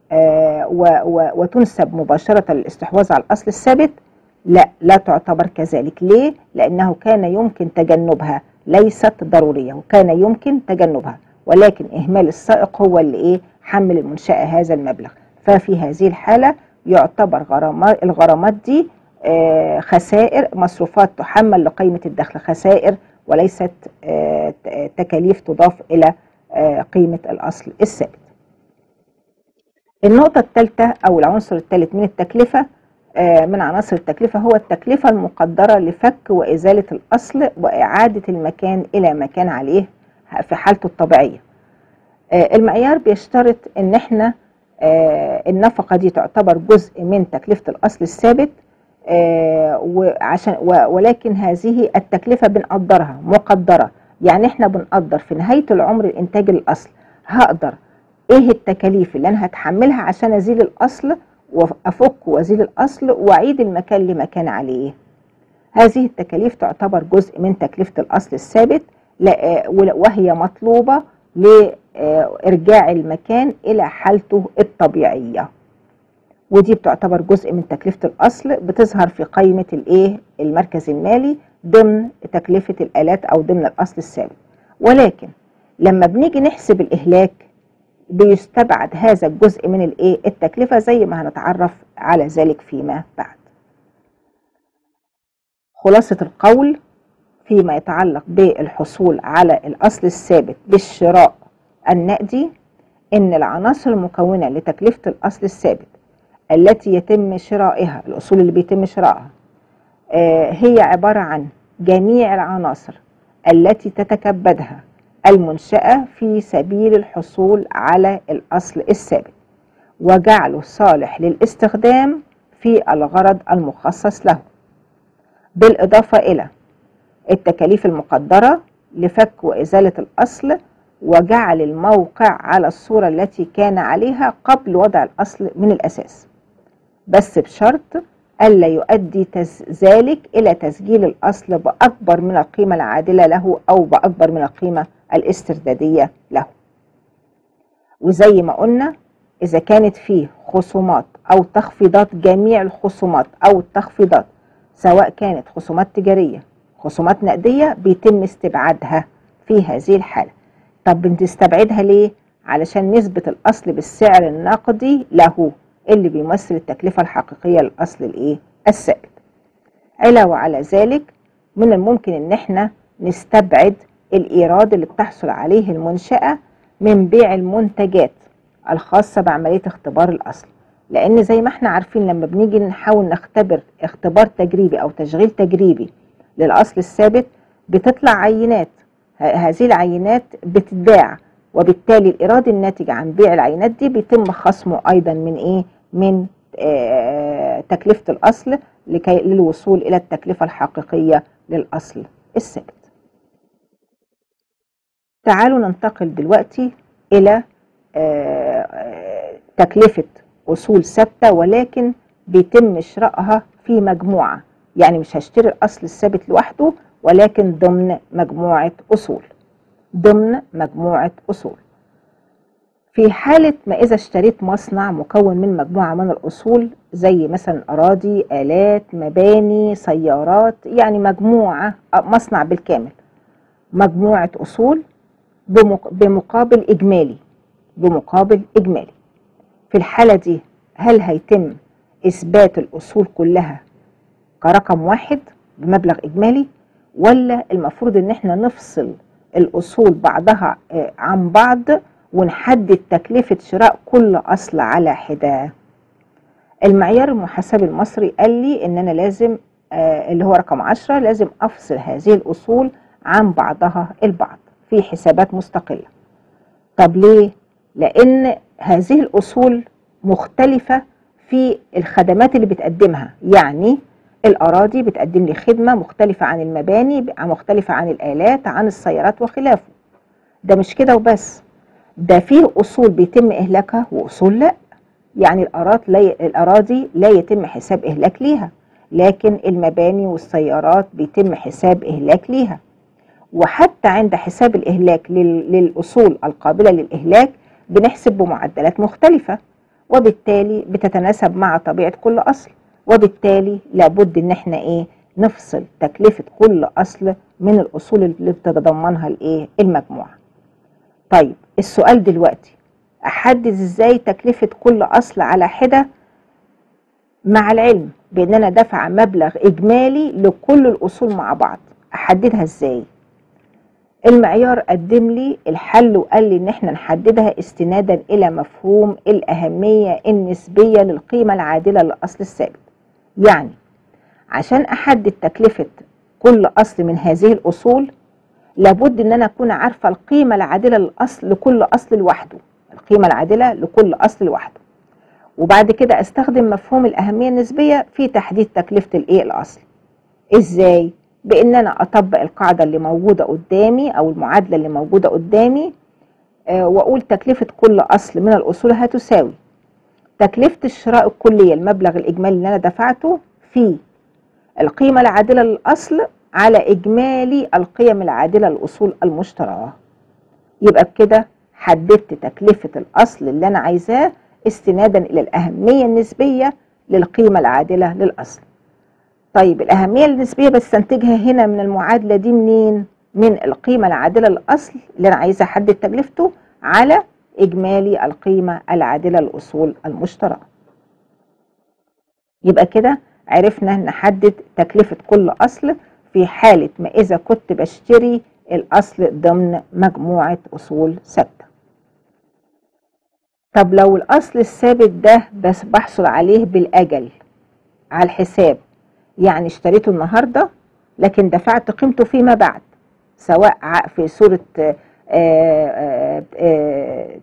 وتنسب مباشرة للاستحواذ على الأصل الثابت؟ لا، لا تعتبر كذلك. ليه؟ لأنه كان يمكن تجنبها، ليست ضرورية وكان يمكن تجنبها، ولكن إهمال السائق هو اللي إيه حمل المنشأة هذا المبلغ. ففي هذه الحالة يعتبر غرامات الغرامات دي خسائر، مصروفات تحمل لقيمة الدخل، خسائر وليست تكاليف تضاف إلى قيمة الأصل الثابت. النقطة الثالثة أو العنصر الثالث من التكلفة من عناصر التكلفة هو التكلفة المقدرة لفك وإزالة الأصل وإعادة المكان إلى ما كان عليه في حالته الطبيعية. المعيار بيشترط إن احنا النفقة دي تعتبر جزء من تكلفة الأصل الثابت، وعشان ولكن هذه التكلفة بنقدرها مقدرة. يعني احنا بنقدر في نهاية العمر الإنتاج الأصل هقدر ايه التكاليف اللي انا هتحملها عشان ازيل الأصل وافك وازيل الأصل واعيد المكان لما كان عليه. هذه التكاليف تعتبر جزء من تكلفة الأصل الثابت، وهي مطلوبة لإرجاع المكان إلى حالته الطبيعية، ودي بتعتبر جزء من تكلفة الأصل، بتظهر في قائمة الإيه المركز المالي ضمن تكلفة الآلات أو ضمن الأصل الثابت. ولكن لما بنيجي نحسب الإهلاك بيستبعد هذا الجزء من الإيه التكلفة، زي ما هنتعرف على ذلك فيما بعد. خلاصة القول فيما يتعلق بالحصول على الأصل الثابت بالشراء النقدي، إن العناصر المكونة لتكلفة الأصل الثابت التي يتم شرائها، الأصول اللي بيتم شرائها هي عبارة عن جميع العناصر التي تتكبدها المنشأة في سبيل الحصول على الأصل الثابت وجعله صالح للاستخدام في الغرض المخصص له، بالإضافة إلى التكاليف المقدرة لفك وإزالة الأصل وجعل الموقع على الصورة التي كان عليها قبل وضع الأصل من الأساس، بس بشرط ألا يؤدي ذلك إلى تسجيل الأصل بأكبر من القيمة العادلة له أو بأكبر من القيمة الاستردادية له. وزي ما قلنا إذا كانت فيه خصومات أو تخفيضات، جميع الخصومات أو التخفيضات سواء كانت خصومات تجارية خصومات نقدية بيتم استبعادها في هذه الحالة. طب بنستبعدها ليه؟ علشان نثبت الأصل بالسعر النقدي له اللي بيمثل التكلفة الحقيقية للأصل الإيه؟ الثابت. علاوة على ذلك من الممكن إن احنا نستبعد الإيراد اللي بتحصل عليه المنشأة من بيع المنتجات الخاصة بعملية اختبار الأصل، لأن زي ما احنا عارفين لما بنيجي نحاول نختبر اختبار تجريبي أو تشغيل تجريبي للأصل الثابت بتطلع عينات، هذه العينات بتتباع، وبالتالي الإيراد الناتج عن بيع العينات دي بيتم خصمه أيضا من إيه؟ من آه تكلفة الأصل لكي للوصول إلى التكلفة الحقيقية للأصل الثابت. تعالوا ننتقل دلوقتي إلى آه تكلفة أصول ثابتة ولكن بيتم شرائها في مجموعة، يعني مش هشتري الأصل الثابت لوحده ولكن ضمن مجموعة أصول ضمن مجموعة أصول. في حالة ما إذا اشتريت مصنع مكون من مجموعة من الأصول زي مثلا أراضي، آلات، مباني، سيارات، يعني مجموعة مصنع بالكامل، مجموعة أصول بمقابل إجمالي بمقابل إجمالي. في الحالة دي هل هيتم إثبات الأصول كلها كرقم واحد بمبلغ إجمالي، ولا المفروض إن احنا نفصل الأصول بعضها عن بعض ونحدد تكلفة شراء كل أصل على حدة؟ المعيار المحاسبي المصري قال لي إن أنا لازم آه اللي هو رقم عشرة لازم أفصل هذه الأصول عن بعضها البعض في حسابات مستقلة. طب ليه؟ لأن هذه الأصول مختلفة في الخدمات اللي بتقدمها، يعني الأراضي بتقدم لي خدمة مختلفة عن المباني، مختلفة عن الآلات، عن السيارات وخلافه. ده مش كده وبس، ده فيه أصول بيتم إهلاكها وأصول لا، يعني الأراضي لا الأراضي لا يتم حساب إهلاك ليها، لكن المباني والسيارات بيتم حساب إهلاك ليها. وحتى عند حساب الإهلاك للأصول القابلة للإهلاك بنحسب بمعدلات مختلفة، وبالتالي بتتناسب مع طبيعة كل أصل، وبالتالي لابد ان احنا ايه نفصل تكلفة كل اصل من الاصول اللي بتتضمنها الايه المجموعة. طيب السؤال دلوقتي احدد ازاي تكلفة كل اصل على حدة مع العلم بان انا دافعة مبلغ اجمالي لكل الاصول مع بعض؟ احددها ازاي؟ المعيار قدم لي الحل وقال لي ان احنا نحددها استنادا الى مفهوم الاهمية النسبية للقيمة العادلة للاصل الثابت. يعني عشان احدد تكلفة كل اصل من هذه الاصول لابد ان انا اكون عارفة القيمة العادلة للاصل لكل اصل لوحده، القيمة العادلة لكل اصل لوحده، وبعد كده استخدم مفهوم الاهمية النسبية في تحديد تكلفة الايه الاصل. ازاي؟ بان انا اطبق القاعدة اللي موجودة قدامي او المعادلة اللي موجودة قدامي آه واقول تكلفة كل اصل من الاصول هتساوي تكلفة الشراء الكلية المبلغ الإجمالي اللي أنا دفعته في القيمة العادلة للأصل على إجمالي القيم العادلة للأصول المشتراه. يبقى بكده حددت تكلفة الأصل اللي أنا عايزاه استنادا إلى الأهمية النسبية للقيمة العادلة للأصل. طيب الأهمية النسبية بستنتجها هنا من المعادلة دي منين؟ من القيمة العادلة للأصل اللي أنا عايزة أحدد تكلفته على إجمالي القيمة العادلة للأصول المشتراه. يبقى كده عرفنا نحدد تكلفة كل أصل في حالة ما إذا كنت بشتري الأصل ضمن مجموعة أصول ثابتة. طب لو الأصل الثابت ده بس بحصل عليه بالأجل على الحساب، يعني اشتريته النهاردة لكن دفعت قيمته فيما بعد، سواء في صورة آآ آآ آآ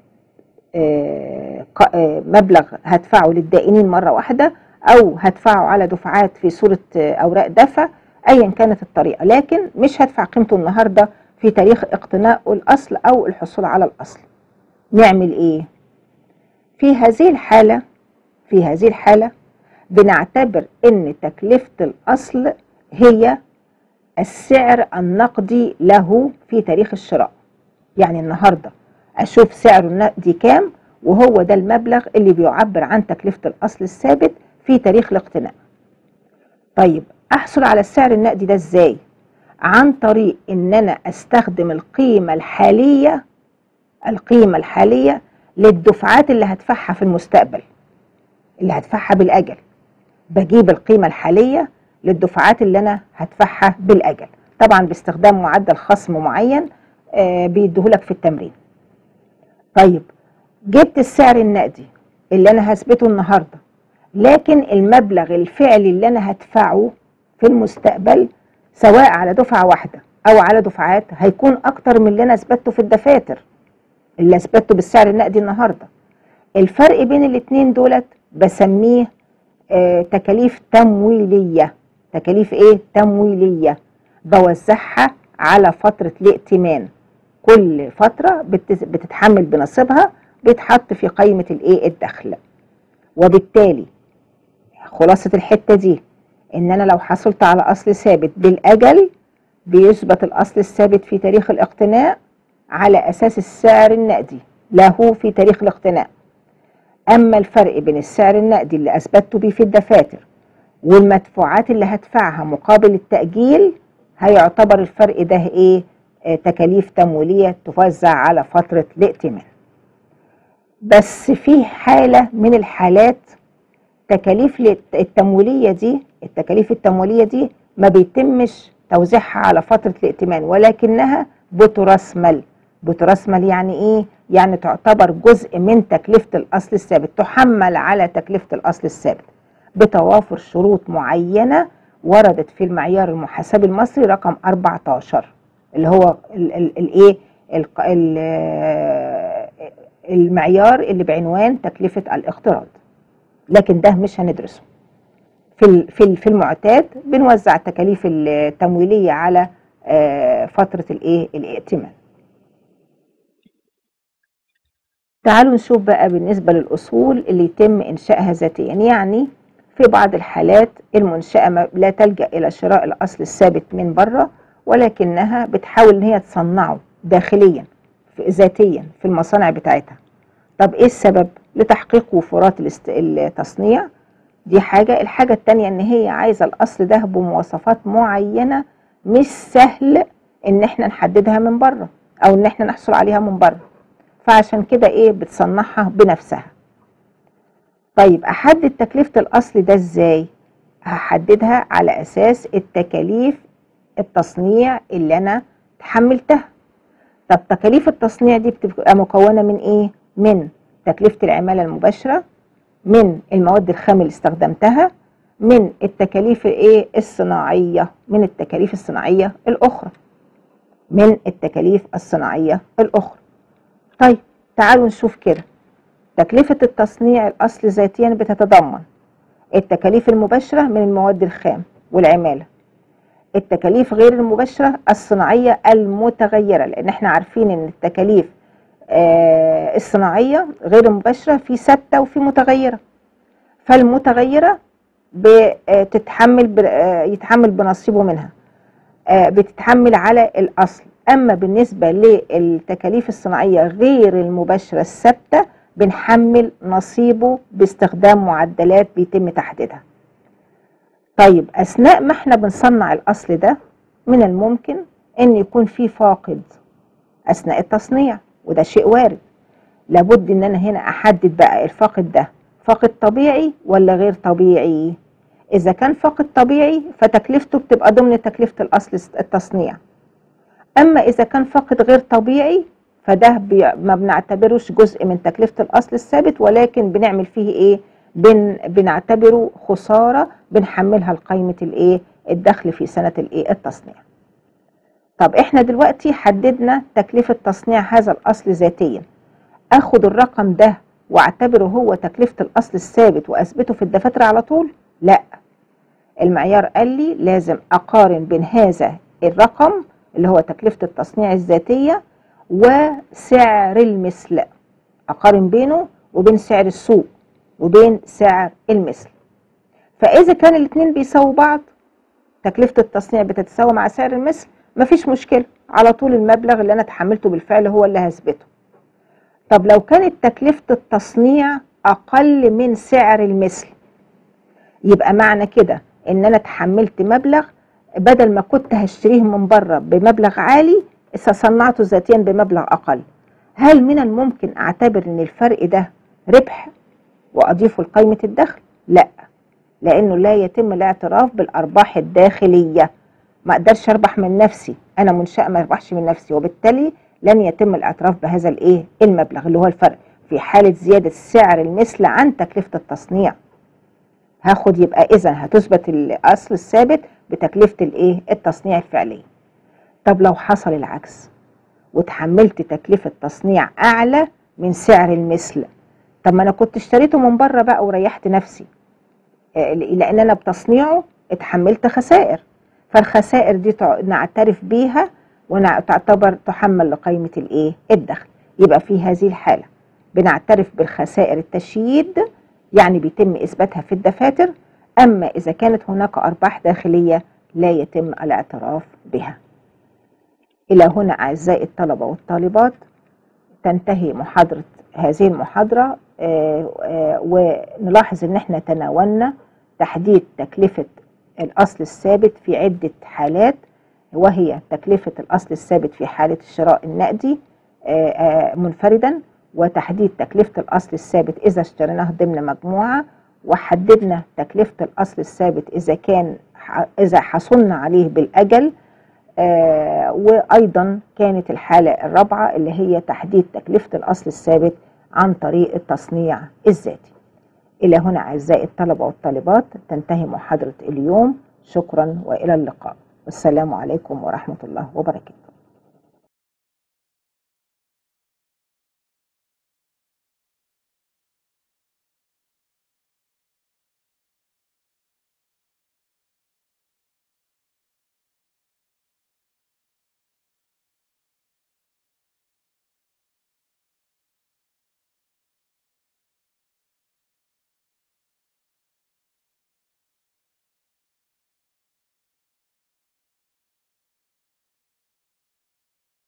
آآ مبلغ هدفعه للدائنين مرة واحدة أو هدفعه على دفعات في صورة أوراق دفع، أيا كانت الطريقة، لكن مش هدفع قيمته النهاردة في تاريخ اقتناء الأصل أو الحصول على الأصل. نعمل إيه؟ في هذه الحالة في هذه الحالة بنعتبر ان تكلفة الاصل هي السعر النقدي له في تاريخ الشراء. يعني النهاردة اشوف سعره النقدي كام، وهو ده المبلغ اللي بيعبر عن تكلفة الاصل الثابت في تاريخ الاقتناء. طيب احصل على السعر النقدي ده ازاي؟ عن طريق ان انا استخدم القيمة الحالية القيمة الحالية للدفعات اللي هدفعها في المستقبل، اللي هدفعها بالاجل. بجيب القيمة الحالية للدفعات اللي انا هدفعها بالاجل، طبعا باستخدام معدل خصم معين آه بيديهولك في التمرين. طيب جبت السعر النقدي اللي انا هثبته النهارده، لكن المبلغ الفعلي اللي انا هدفعه في المستقبل سواء على دفعه واحده او على دفعات هيكون اكتر من اللي انا اثبته في الدفاتر اللي اثبته بالسعر النقدي النهارده. الفرق بين الاتنين دولت بسميه آه تكاليف تمويليه. تكاليف ايه؟ تمويليه. بوزعها على فتره الائتمان، كل فتره بتتحمل بنصيبها بيتحط في قائمه الايه؟ الدخل. وبالتالي خلاصة الحتة دي ان انا لو حصلت على اصل ثابت بالاجل بيثبت الاصل الثابت في تاريخ الاقتناء على اساس السعر النقدي له في تاريخ الاقتناء. اما الفرق بين السعر النقدي اللي اثبته بيه في الدفاتر والمدفوعات اللي هدفعها مقابل التأجيل، هيعتبر الفرق ده ايه؟ آه تكاليف تمويلية توزع على فترة الائتمان. بس في حالة من الحالات تكاليف التمويلية دي التكاليف التمويلية دي ما بيتمش توزيعها على فترة الائتمان، ولكنها بترسمل. بترسمل يعني ايه؟ يعني تعتبر جزء من تكلفة الاصل الثابت، تحمل على تكلفة الاصل الثابت بتوافر شروط معينة وردت في المعيار المحاسبي المصري رقم أربعتاشر، اللي هو الايه؟ المعيار اللي بعنوان تكلفة الاقتراض. لكن ده مش هندرسه في في في المعتاد. بنوزع التكاليف التمويليه على فتره الايه؟ الائتمان. تعالوا نشوف بقى بالنسبه للاصول اللي يتم انشائها ذاتيا. يعني في بعض الحالات المنشاه لا تلجا الى شراء الاصل الثابت من بره، ولكنها بتحاول ان هي تصنعه داخليا ذاتيا في المصانع بتاعتها. طب ايه السبب؟ لتحقيق وفرات التصنيع، دي حاجة. الحاجة التانية ان هي عايزة الاصل ده بمواصفات معينة مش سهل ان احنا نحددها من بره او ان احنا نحصل عليها من بره، فعشان كده ايه؟ بتصنعها بنفسها. طيب احدد تكلفة الاصل ده ازاي؟ هحددها على اساس التكاليف التصنيع اللي انا تحملتها. طب تكاليف التصنيع دي بتبقى مكونة من ايه؟ من تكلفة العمالة المباشرة، من المواد الخام اللي استخدمتها، من التكاليف ايه؟ الصناعية، من التكاليف الصناعية الأخرى من التكاليف الصناعية الأخرى. طيب تعالوا نشوف كده. تكلفة التصنيع الأصل ذاتيا بتتضمن التكاليف المباشرة من المواد الخام والعمالة، التكاليف غير المباشرة الصناعية المتغيرة، لأن احنا عارفين ان التكاليف آه الصناعية غير المباشرة في ثابتة وفي متغيرة. فالمتغيرة بتتحمل يتحمل بنصيبه منها، آه بتتحمل على الأصل. أما بالنسبة للتكاليف الصناعية غير المباشرة الثابتة بنحمل نصيبه باستخدام معدلات بيتم تحديدها. طيب أثناء ما احنا بنصنع الأصل ده من الممكن أن يكون في فاقد أثناء التصنيع، وده شيء وارد. لابد أن أنا هنا أحدد بقى الفاقد ده فاقد طبيعي ولا غير طبيعي. إذا كان فاقد طبيعي فتكلفته بتبقى ضمن تكلفة الأصل التصنيع. أما إذا كان فاقد غير طبيعي فده ما بنعتبروش جزء من تكلفة الأصل الثابت، ولكن بنعمل فيه إيه؟ بن بنعتبره خسارة بنحملها لقائمة الإيه؟ الدخل في سنة الإيه؟ التصنيع. طب إحنا دلوقتي حددنا تكلفة تصنيع هذا الأصل ذاتيا، أخد الرقم ده واعتبره هو تكلفة الأصل الثابت وأثبته في الدفاتر على طول؟ لا، المعيار قال لي لازم أقارن بين هذا الرقم اللي هو تكلفة التصنيع الذاتية وسعر المثل، أقارن بينه وبين سعر السوق وبين سعر المثل. فإذا كان الاتنين بيساووا بعض، تكلفة التصنيع بتتساوى مع سعر المثل، مفيش مشكلة، على طول المبلغ اللي أنا تحملته بالفعل هو اللي هثبته. طب لو كانت تكلفة التصنيع أقل من سعر المثل، يبقى معنى كده إن أنا تحملت مبلغ، بدل ما كنت هشتريه من بره بمبلغ عالي صنعته ذاتيا بمبلغ أقل. هل من الممكن أعتبر إن الفرق ده ربح وأضيفه لقائمة الدخل؟ لا، لأنه لا يتم الاعتراف بالأرباح الداخلية. ما أقدرش أربح من نفسي، أنا منشأة ما أربحش من نفسي، وبالتالي لن يتم الاعتراف بهذا الإيه المبلغ اللي هو الفرق في حالة زيادة سعر المثل عن تكلفة التصنيع. هاخد يبقى إذا هتثبت الأصل الثابت بتكلفة الإيه التصنيع الفعلية. طب لو حصل العكس وتحملت تكلفة تصنيع أعلى من سعر المثل، طب ما أنا كنت اشتريته من بره بقى وريحت نفسي، لأن أنا بتصنيعه اتحملت خسائر، فالخسائر دي نعترف بيها ونعتبر تحمل لقائمة الإيه الدخل. يبقى في هذه الحالة بنعترف بالخسائر التشييد، يعني بيتم إثباتها في الدفاتر. أما إذا كانت هناك أرباح داخلية لا يتم الاعتراف بها. إلى هنا أعزائي الطلبة والطالبات تنتهي محاضرة هذه المحاضرة، آآ آآ ونلاحظ أن احنا تناولنا تحديد تكلفة الأصل الثابت في عدة حالات، وهي تكلفة الأصل الثابت في حالة الشراء النقدي منفردا، وتحديد تكلفة الأصل الثابت إذا اشتريناه ضمن مجموعة، وحددنا تكلفة الأصل الثابت إذا كان إذا حصلنا عليه بالأجل. آه وأيضا كانت الحالة الرابعة اللي هي تحديد تكلفة الأصل الثابت عن طريق التصنيع الذاتي. إلى هنا أعزائي الطلبة والطالبات تنتهي محاضرة اليوم. شكرا وإلى اللقاء، والسلام عليكم ورحمة الله وبركاته.